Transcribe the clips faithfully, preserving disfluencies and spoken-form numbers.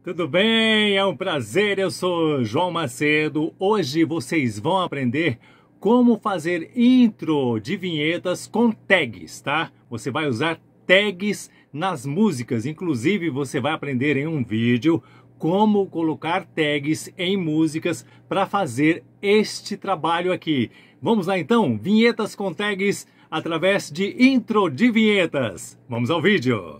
Tudo bem? É um prazer, eu sou João Macedo. Hoje vocês vão aprender como fazer intro de vinhetas com tags, tá? Você vai usar tags nas músicas, inclusive você vai aprender em um vídeo como colocar tags em músicas para fazer este trabalho aqui. Vamos lá então, vinhetas com tags através de intro de vinhetas. Vamos ao vídeo!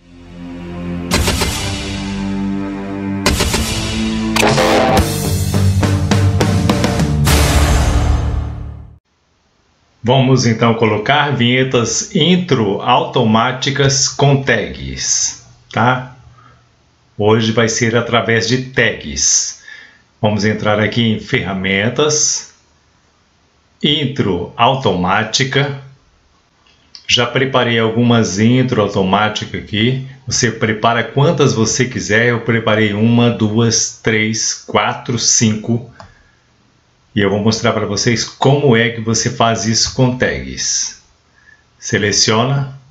Vamos então colocar vinhetas intro automáticas com tags, tá? Hoje vai ser através de tags. Vamos entrar aqui em ferramentas, intro automática. Já preparei algumas intro automáticas aqui. Você prepara quantas você quiser. Eu preparei uma, duas, três, quatro, cinco. E eu vou mostrar para vocês como é que você faz isso com tags. Seleciona.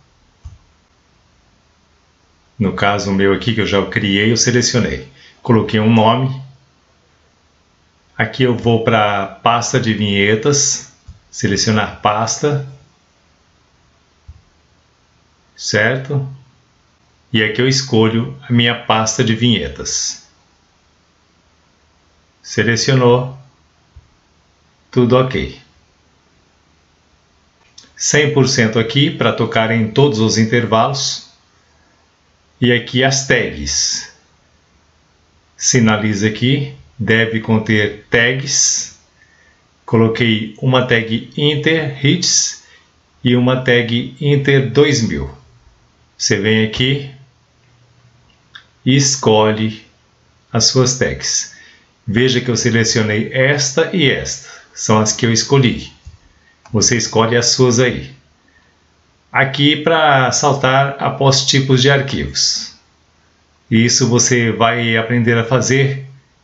No caso o meu aqui que eu já criei, eu selecionei. Coloquei um nome. Aqui eu vou para a pasta de vinhetas. Selecionar pasta. Certo? E aqui eu escolho a minha pasta de vinhetas. Selecionou. Tudo ok. cem por cento aqui para tocar em todos os intervalos. E aqui as tags. Sinaliza aqui, deve conter tags. Coloquei uma tag Inter Hits e uma tag Inter dois mil. Você vem aqui e escolhe as suas tags. Veja que eu selecionei esta e esta. São as que eu escolhi. Você escolhe as suas aí. Aqui para saltar após tipos de arquivos. Isso você vai aprender a fazer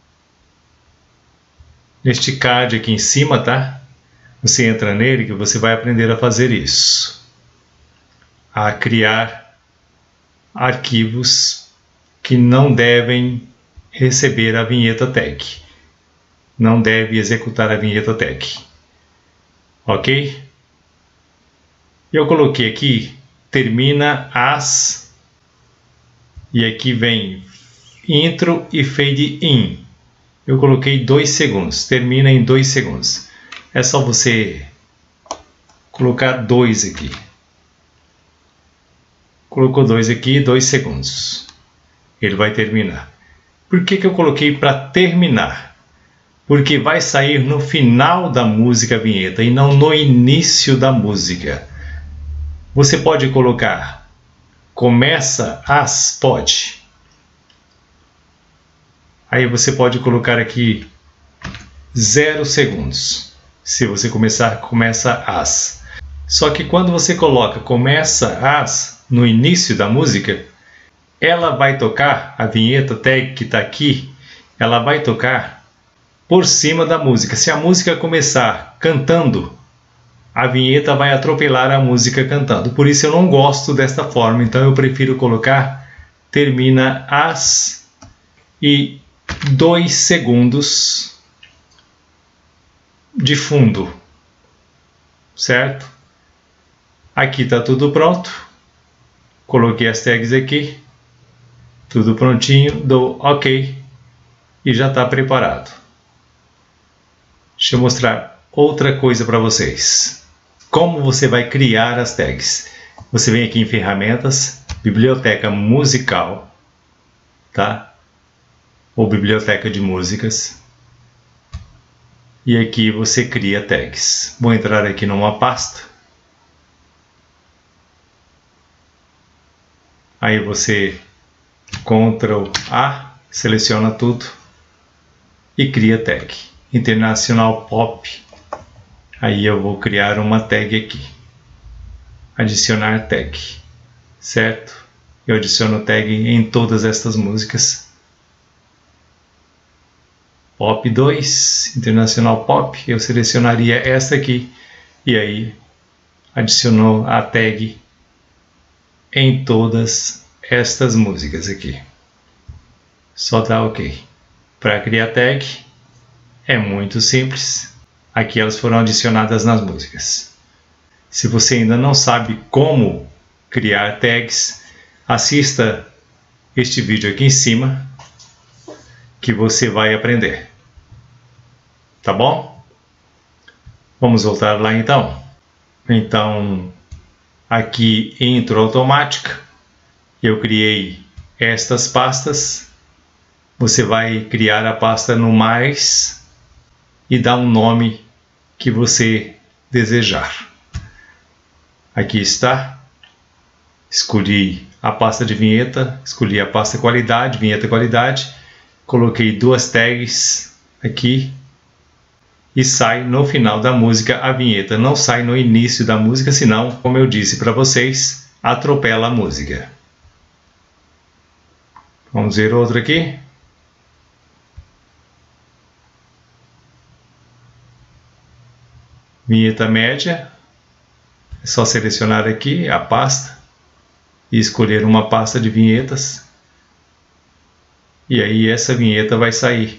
neste card aqui em cima, tá? Você entra nele que você vai aprender a fazer isso. A criar arquivos que não devem receber a vinheta tag. Não deve executar a vinheta tag. Ok? Eu coloquei aqui, termina as, e aqui vem intro e fade in. Eu coloquei dois segundos, termina em dois segundos. É só você colocar dois aqui. Colocou dois aqui, dois segundos. Ele vai terminar. Por que que eu coloquei para terminar? Porque vai sair no final da música a vinheta e não no início da música. Você pode colocar começa as, pode. Aí você pode colocar aqui zero segundos. Se você começar, começa as. Só que quando você coloca começa as no início da música, ela vai tocar, a vinheta tag que está aqui, ela vai tocar por cima da música. Se a música começar cantando, a vinheta vai atropelar a música cantando. Por isso eu não gosto desta forma, então eu prefiro colocar termina as e dois segundos de fundo, certo? Aqui está tudo pronto. Coloquei as tags aqui, tudo prontinho, dou OK e já está preparado. Deixa eu mostrar outra coisa para vocês. Como você vai criar as tags? Você vem aqui em ferramentas, biblioteca musical, tá? Ou biblioteca de músicas. E aqui você cria tags. Vou entrar aqui numa pasta. Aí você control A, seleciona tudo e cria tag. Internacional Pop. Aí eu vou criar uma tag aqui. Adicionar tag. Certo? Eu adiciono tag em todas estas músicas. Pop dois, Internacional Pop. Eu selecionaria esta aqui. E aí adicionou a tag em todas estas músicas aqui. só dá OK. Para criar tag é muito simples. Aqui elas foram adicionadas nas músicas. Se você ainda não sabe como criar tags, assista este vídeo aqui em cima que você vai aprender. Tá bom? Vamos voltar lá então. Então, aqui em Intro Automática, eu criei estas pastas. Você vai criar a pasta no mais e dar um nome que você desejar. Aqui está. Escolhi a pasta de vinheta, escolhi a pasta qualidade, vinheta qualidade. Coloquei duas tags aqui. E sai no final da música a vinheta. Não sai no início da música, senão, como eu disse para vocês, atropela a música. Vamos ver outro aqui. Vinheta média. É só selecionar aqui a pasta e escolher uma pasta de vinhetas. E aí essa vinheta vai sair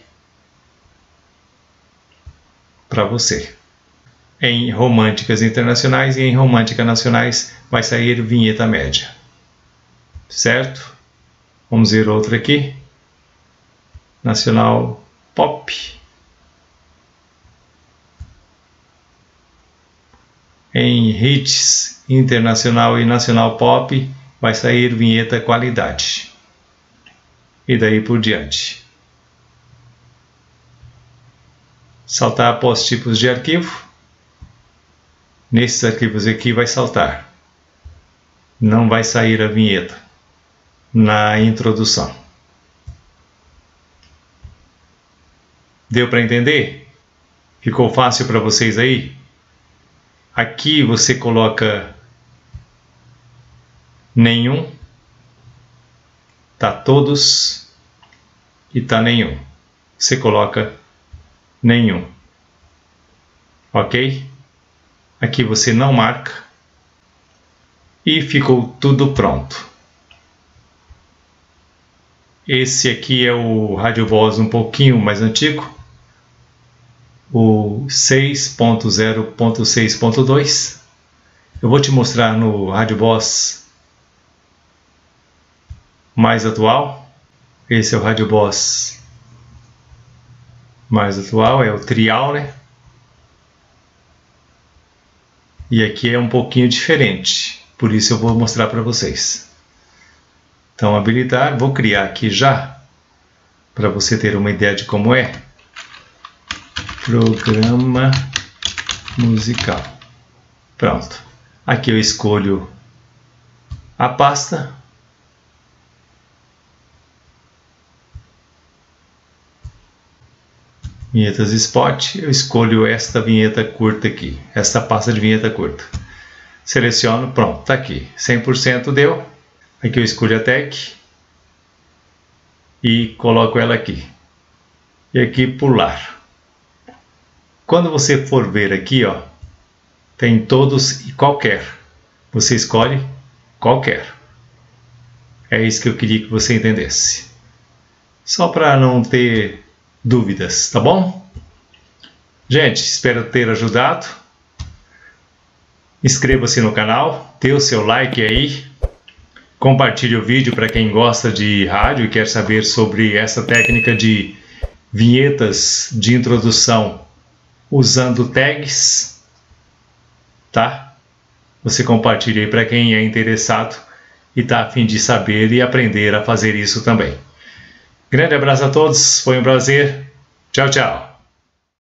para você. Em românticas internacionais e em romântica nacionais vai sair vinheta média. Certo? Vamos ver outro aqui. Nacional Pop. Em hits internacional e nacional pop vai sair vinheta qualidade. E daí por diante. Saltar após tipos de arquivo. Nesses arquivos aqui vai saltar. Não vai sair a vinheta na introdução. Deu para entender? Ficou fácil para vocês aí? Aqui você coloca nenhum, tá todos e tá nenhum. Você coloca nenhum. Ok? Aqui você não marca e ficou tudo pronto. Esse aqui é o Rádio Voz um pouquinho mais antigo. O seis ponto zero ponto seis ponto dois. Eu vou te mostrar no Rádio Voz mais atual. Esse é o Rádio Voz mais atual, é o trial, né? E aqui é um pouquinho diferente, por isso eu vou mostrar para vocês. Então, habilitar, vou criar aqui já, para você ter uma ideia de como é. Programa musical. Pronto. Aqui eu escolho a pasta. Vinhetas Spot. Eu escolho esta vinheta curta aqui. Esta pasta de vinheta curta. Seleciono. Pronto. Está aqui. cem por cento deu. Aqui eu escolho a tag. E coloco ela aqui. E aqui pular. Quando você for ver aqui, ó, tem todos e qualquer. Você escolhe qualquer. É isso que eu queria que você entendesse. Só para não ter dúvidas, tá bom? Gente, espero ter ajudado. Inscreva-se no canal, dê o seu like aí. Compartilhe o vídeo para quem gosta de rádio e quer saber sobre essa técnica de vinhetas de introdução usando tags, tá? Você compartilha aí para quem é interessado e está a fim de saber e aprender a fazer isso também. Grande abraço a todos, foi um prazer. Tchau, tchau.